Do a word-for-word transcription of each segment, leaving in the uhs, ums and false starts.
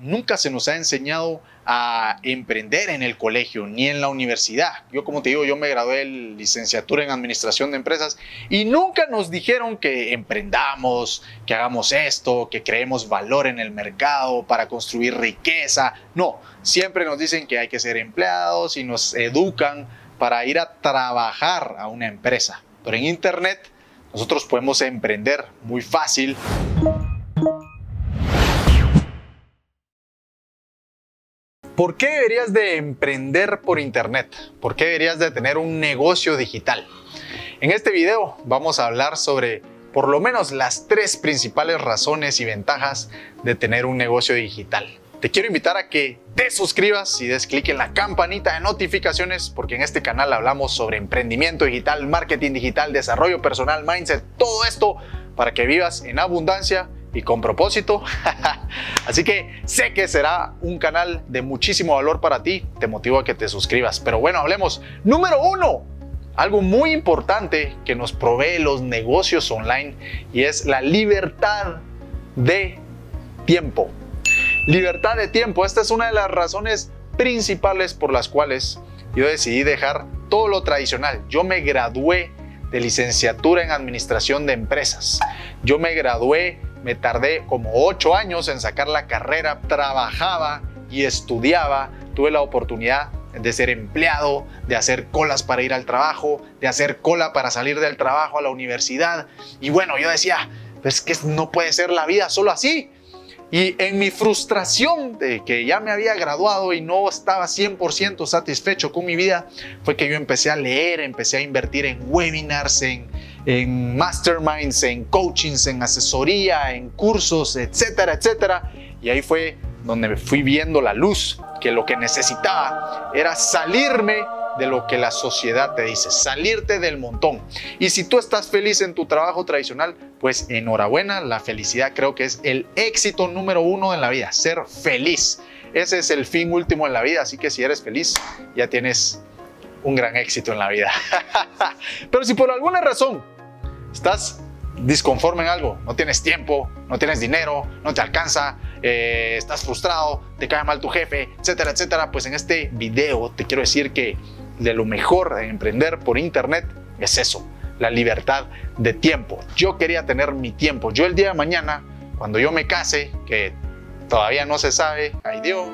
nunca se nos ha enseñado a emprender en el colegio ni en la universidad. Yo, como te digo, yo me gradué de licenciatura en administración de empresas y nunca nos dijeron que emprendamos, que hagamos esto, que creemos valor en el mercado para construir riqueza. No, siempre nos dicen que hay que ser empleados y nos educan para ir a trabajar a una empresa. Pero en internet nosotros podemos emprender muy fácil. ¿Por qué deberías de emprender por internet? ¿Por qué deberías de tener un negocio digital? En este video vamos a hablar sobre por lo menos las tres principales razones y ventajas de tener un negocio digital. Te quiero invitar a que te suscribas y des clic en la campanita de notificaciones, porque en este canal hablamos sobre emprendimiento digital, marketing digital, desarrollo personal, mindset, todo esto para que vivas en abundancia y con propósito. Así que sé que será un canal de muchísimo valor para ti. Te motivo a que te suscribas. Pero bueno, hablemos. Número uno. Algo muy importante que nos provee los negocios online y es la libertad de tiempo. Libertad de tiempo. Esta es una de las razones principales por las cuales yo decidí dejar todo lo tradicional. Yo me gradué de licenciatura en administración de empresas. Yo me gradué, me tardé como ocho años en sacar la carrera, trabajaba y estudiaba. Tuve la oportunidad de ser empleado, de hacer colas para ir al trabajo, de hacer cola para salir del trabajo a la universidad. Y bueno, yo decía, pues que no puede ser la vida solo así. Y en mi frustración de que ya me había graduado y no estaba cien por ciento satisfecho con mi vida, fue que yo empecé a leer, empecé a invertir en webinars, en, en masterminds, en coachings, en asesoría, en cursos, etcétera, etcétera. Y ahí fue donde me fui viendo la luz, que lo que necesitaba era salirme de lo que la sociedad te dice, salirte del montón. Y si tú estás feliz en tu trabajo tradicional, pues enhorabuena, la felicidad creo que es el éxito número uno en la vida, ser feliz. Ese es el fin último en la vida, así que si eres feliz, ya tienes un gran éxito en la vida. Pero si por alguna razón estás disconforme en algo, no tienes tiempo, no tienes dinero, no te alcanza, eh, estás frustrado, te cae mal tu jefe, etcétera, etcétera, pues en este video te quiero decir que de lo mejor de emprender por internet es eso, la libertad de tiempo. Yo quería tener mi tiempo. Yo el día de mañana, cuando yo me case, que todavía no se sabe, ay Dios.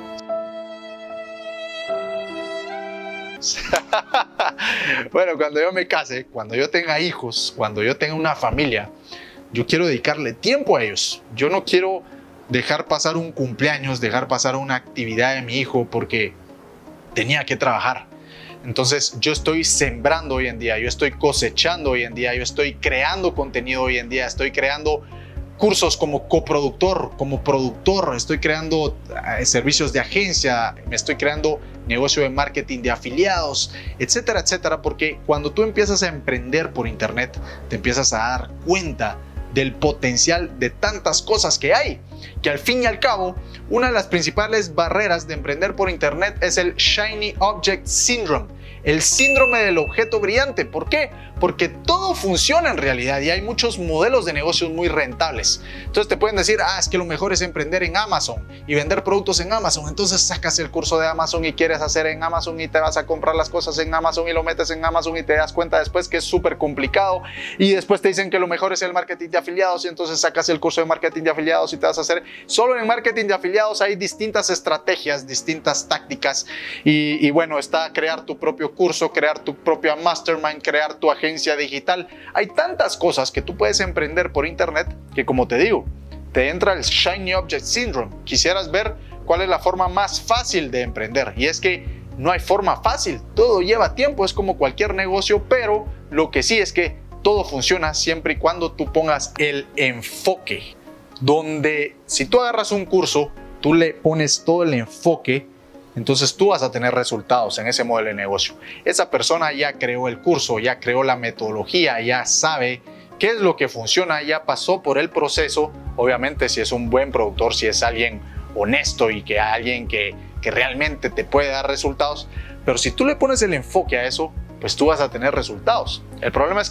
Bueno, cuando yo me case, cuando yo tenga hijos, cuando yo tenga una familia, yo quiero dedicarle tiempo a ellos. Yo no quiero dejar pasar un cumpleaños, dejar pasar una actividad de mi hijo porque tenía que trabajar. Entonces yo estoy sembrando hoy en día, yo estoy cosechando hoy en día, yo estoy creando contenido hoy en día, estoy creando cursos como coproductor, como productor, estoy creando eh, servicios de agencia, me estoy creando negocio de marketing de afiliados, etcétera, etcétera, porque cuando tú empiezas a emprender por internet, te empiezas a dar cuenta del potencial de tantas cosas que hay, que al fin y al cabo, una de las principales barreras de emprender por internet es el Shiny Object Syndrome, el síndrome del objeto brillante. ¿Por qué? Porque todo funciona en realidad y hay muchos modelos de negocios muy rentables. Entonces te pueden decir, ah, es que lo mejor es emprender en Amazon y vender productos en Amazon. Entonces sacas el curso de Amazon y quieres hacer en Amazon y te vas a comprar las cosas en Amazon y lo metes en Amazon y te das cuenta después que es súper complicado y después te dicen que lo mejor es el marketing de afiliados y entonces sacas el curso de marketing de afiliados y te vas a hacer. Solo en marketing de afiliados hay distintas estrategias, distintas tácticas y, y bueno, está crear tu propio curso, crear tu propia mastermind, crear tu agencia digital. Hay tantas cosas que tú puedes emprender por internet que, como te digo, te entra el Shiny Object Syndrome. Quisieras ver cuál es la forma más fácil de emprender y es que no hay forma fácil, todo lleva tiempo, es como cualquier negocio, pero lo que sí es que todo funciona siempre y cuando tú pongas el enfoque, donde si tú agarras un curso, tú le pones todo el enfoque, entonces tú vas a tener resultados en ese modelo de negocio. Esa persona ya creó el curso, ya creó la metodología, ya sabe qué es lo que funciona, ya pasó por el proceso. Obviamente si es un buen productor, si es alguien honesto y que alguien que, que realmente te puede dar resultados. Pero si tú le pones el enfoque a eso, pues tú vas a tener resultados. El problema es que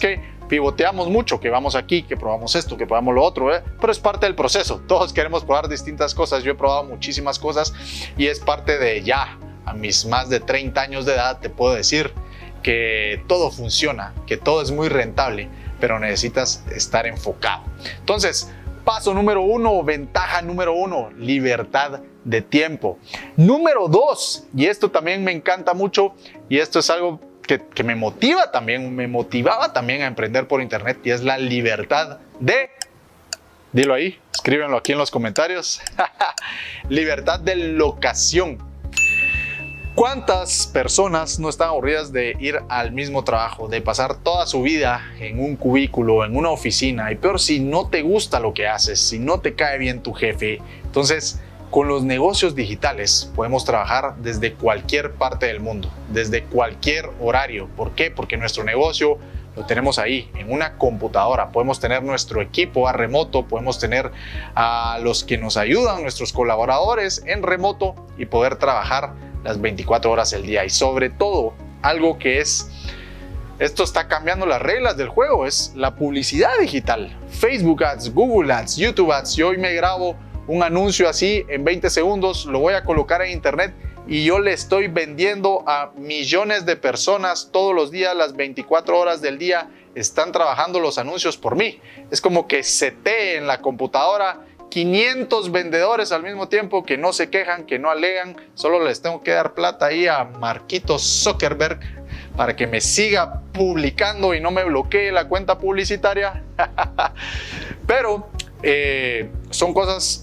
pivoteamos mucho, que vamos aquí, que probamos esto, que probamos lo otro, ¿eh? Pero es parte del proceso. Todos queremos probar distintas cosas. Yo he probado muchísimas cosas y es parte de ya, a mis más de treinta años de edad, te puedo decir que todo funciona, que todo es muy rentable, pero necesitas estar enfocado. Entonces, paso número uno, ventaja número uno, libertad de tiempo. Número dos, y esto también me encanta mucho, y esto es algo que, que me motiva también, me motivaba también a emprender por internet, y es la libertad de, dilo ahí, escríbenlo aquí en los comentarios, libertad de locación. ¿Cuántas personas no están aburridas de ir al mismo trabajo, de pasar toda su vida en un cubículo, en una oficina? Y peor si no te gusta lo que haces, si no te cae bien tu jefe. Entonces, con los negocios digitales podemos trabajar desde cualquier parte del mundo, desde cualquier horario. ¿Por qué? Porque nuestro negocio lo tenemos ahí, en una computadora. Podemos tener nuestro equipo a remoto, podemos tener a los que nos ayudan, nuestros colaboradores en remoto y poder trabajar las veinticuatro horas del día. Y sobre todo, algo que es, esto está cambiando las reglas del juego, es la publicidad digital. Facebook Ads, Google Ads, YouTube Ads. Yo hoy me grabo un anuncio así en veinte segundos, lo voy a colocar en internet y yo le estoy vendiendo a millones de personas todos los días, las veinticuatro horas del día. Están trabajando los anuncios por mí. Es como que seté en la computadora quinientos vendedores al mismo tiempo que no se quejan, que no alegan. Solo les tengo que dar plata ahí a Marquito Zuckerberg para que me siga publicando y no me bloquee la cuenta publicitaria. Pero eh, son cosas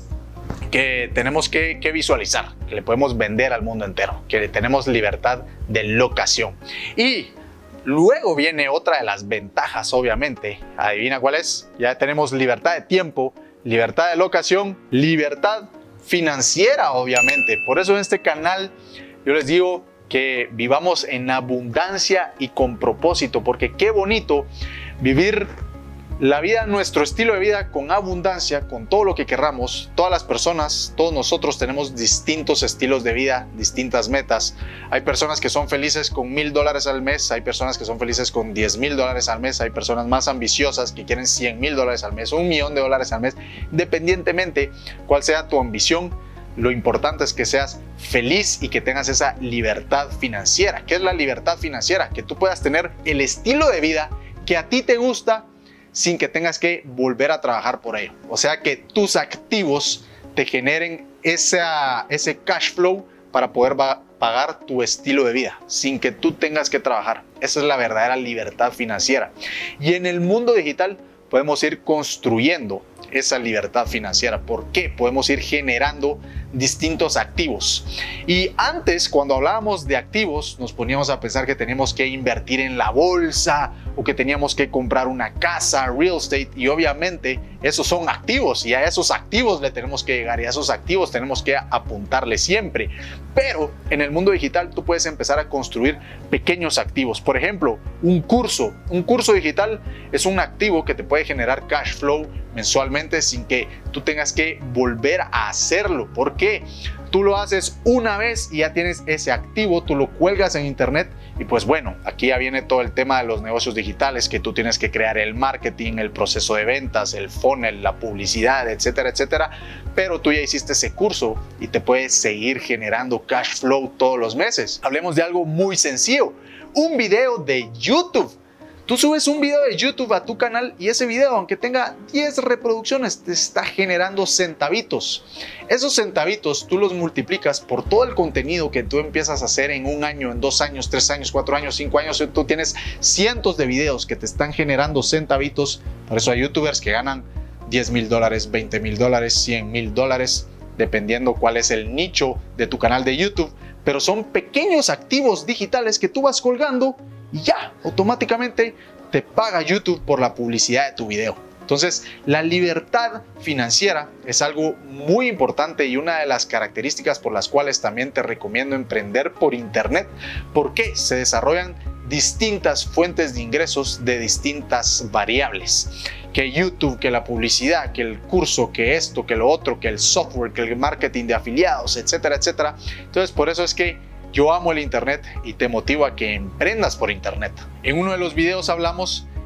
que tenemos que, que visualizar, que le podemos vender al mundo entero, que tenemos libertad de locación. Y luego viene otra de las ventajas, obviamente. Adivina cuál es. Ya tenemos libertad de tiempo, libertad de locación, libertad financiera, obviamente. Por eso en este canal yo les digo que vivamos en abundancia y con propósito, porque qué bonito vivir la vida, nuestro estilo de vida con abundancia, con todo lo que querramos. Todas las personas, todos nosotros tenemos distintos estilos de vida, distintas metas. Hay personas que son felices con mil dólares al mes, hay personas que son felices con diez mil dólares al mes, hay personas más ambiciosas que quieren cien mil dólares al mes, un millón de dólares al mes. Independientemente cuál sea tu ambición, lo importante es que seas feliz y que tengas esa libertad financiera. ¿Qué es la libertad financiera? Que tú puedas tener el estilo de vida que a ti te gusta, sin que tengas que volver a trabajar por ello. O sea, que tus activos te generen esa, ese cash flow para poder pagar tu estilo de vida, sin que tú tengas que trabajar. Esa es la verdadera libertad financiera. Y en el mundo digital podemos ir construyendo esa libertad financiera. ¿Por qué? Podemos ir generando distintos activos. Y antes, cuando hablábamos de activos, nos poníamos a pensar que teníamos que invertir en la bolsa o que teníamos que comprar una casa, real estate, y obviamente esos son activos y a esos activos le tenemos que llegar y a esos activos tenemos que apuntarle siempre. Pero en el mundo digital tú puedes empezar a construir pequeños activos. Por ejemplo, un curso. Un curso digital es un activo que te puede generar cash flow mensualmente sin que tú tengas que volver a hacerlo. ¿Por qué? Tú lo haces una vez y ya tienes ese activo, tú lo cuelgas en internet y pues bueno, aquí ya viene todo el tema de los negocios digitales, que tú tienes que crear el marketing, el proceso de ventas, el funnel, la publicidad, etcétera, etcétera. Pero tú ya hiciste ese curso y te puedes seguir generando cash flow todos los meses. Hablemos de algo muy sencillo, un video de YouTube. Tú subes un video de YouTube a tu canal y ese video, aunque tenga diez reproducciones, te está generando centavitos. Esos centavitos tú los multiplicas por todo el contenido que tú empiezas a hacer en un año, en dos años, tres años, cuatro años, cinco años. Tú tienes cientos de videos que te están generando centavitos. Por eso hay youtubers que ganan diez mil dólares, veinte mil dólares, cien mil dólares, dependiendo cuál es el nicho de tu canal de YouTube. Pero son pequeños activos digitales que tú vas colgando y ya, automáticamente te paga YouTube por la publicidad de tu video. Entonces, la libertad financiera es algo muy importante y una de las características por las cuales también te recomiendo emprender por internet, porque se desarrollan distintas fuentes de ingresos de distintas variables. Que YouTube, que la publicidad, que el curso, que esto, que lo otro, que el software, que el marketing de afiliados, etcétera, etcétera. Entonces, por eso es que yo amo el internet y te motivo a que emprendas por internet. En uno de los videos hablamos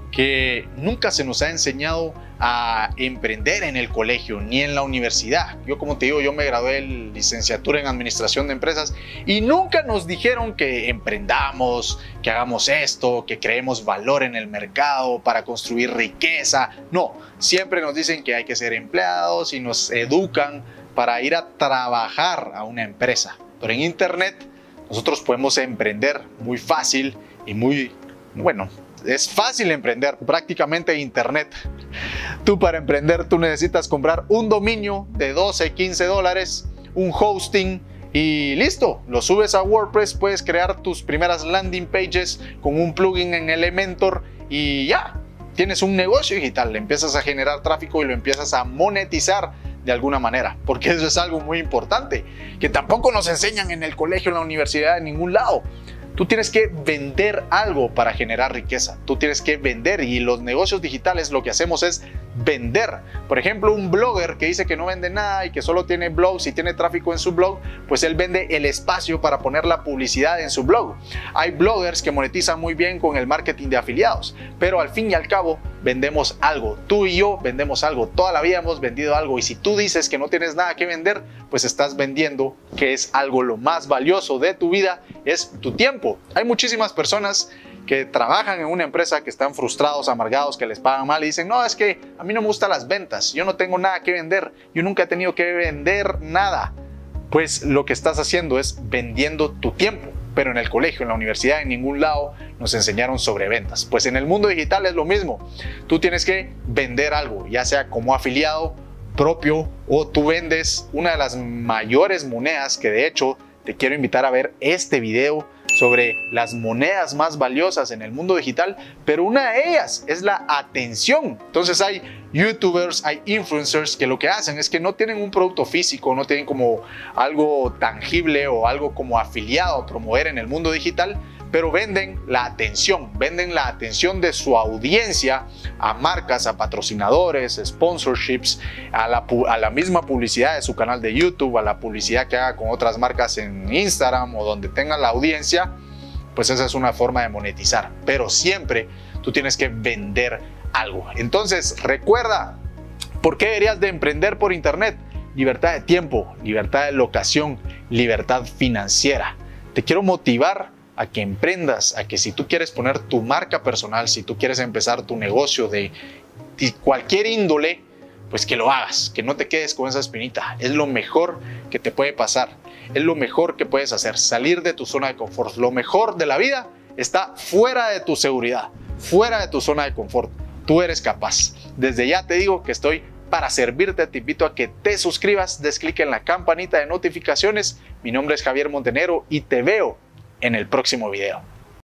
que nunca se nos ha enseñado a emprender en el colegio ni en la universidad. Yo, como te digo, yo me gradué en licenciatura en administración de empresas y nunca nos dijeron que emprendamos, que hagamos esto, que creemos valor en el mercado para construir riqueza. No, siempre nos dicen que hay que ser empleados y nos educan para ir a trabajar a una empresa. Pero en internet nosotros podemos emprender muy fácil y muy, bueno, es fácil emprender, prácticamente internet. Tú, para emprender, tú necesitas comprar un dominio de doce, quince dólares, un hosting y listo, lo subes a WordPress, puedes crear tus primeras landing pages con un plugin en Elementor y ya, tienes un negocio digital, le empiezas a generar tráfico y lo empiezas a monetizar de alguna manera, porque eso es algo muy importante, que tampoco nos enseñan en el colegio, en la universidad, en ningún lado. Tú tienes que vender algo para generar riqueza. Tú tienes que vender, y los negocios digitales lo que hacemos es vender. Por ejemplo, un blogger que dice que no vende nada y que solo tiene blogs y tiene tráfico en su blog, pues él vende el espacio para poner la publicidad en su blog. Hay bloggers que monetizan muy bien con el marketing de afiliados, pero al fin y al cabo vendemos algo. Tú y yo vendemos algo. Toda la vida hemos vendido algo, y si tú dices que no tienes nada que vender, pues estás vendiendo que es algo lo más valioso de tu vida, es tu tiempo. Hay muchísimas personas que trabajan en una empresa que están frustrados, amargados, que les pagan mal y dicen: no, es que a mí no me gustan las ventas, yo no tengo nada que vender, yo nunca he tenido que vender nada. Pues lo que estás haciendo es vendiendo tu tiempo. Pero en el colegio, en la universidad, en ningún lado nos enseñaron sobre ventas. Pues en el mundo digital es lo mismo. Tú tienes que vender algo, ya sea como afiliado propio o tú vendes una de las mayores monedas, que de hecho te quiero invitar a ver este video sobre las monedas más valiosas en el mundo digital, pero una de ellas es la atención. Entonces hay youtubers, hay influencers que lo que hacen es que no tienen un producto físico, no tienen como algo tangible o algo como afiliado a promover en el mundo digital, pero venden la atención, venden la atención de su audiencia a marcas, a patrocinadores, sponsorships, a la, a la misma publicidad de su canal de YouTube, a la publicidad que haga con otras marcas en Instagram o donde tenga la audiencia. Pues esa es una forma de monetizar, pero siempre tú tienes que vender algo. Entonces recuerda, ¿por qué deberías de emprender por internet? Libertad de tiempo, libertad de locación, libertad financiera. Te quiero motivar a que emprendas, a que si tú quieres poner tu marca personal, si tú quieres empezar tu negocio de, de cualquier índole, pues que lo hagas, que no te quedes con esa espinita. Es lo mejor que te puede pasar, es lo mejor que puedes hacer, salir de tu zona de confort. Lo mejor de la vida está fuera de tu seguridad, fuera de tu zona de confort. Tú eres capaz. Desde ya te digo que estoy para servirte. Te invito a que te suscribas, des clic en la campanita de notificaciones. Mi nombre es Javier Montenegro y te veo en el próximo video.